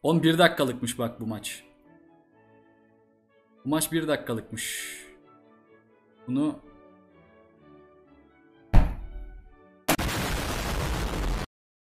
11 dakikalıkmış bak bu maç. Bu maç 1 dakikalıkmış. Bunu